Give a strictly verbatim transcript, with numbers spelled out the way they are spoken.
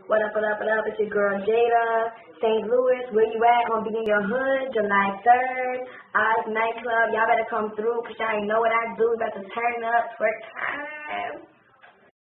What up, what up, what up? It's your girl Jada. Saint Louis, where you at? Gonna be in your hood, July third. Oz nightclub. Y'all better come through, cause y'all ain't know what I do. About to turn up for time.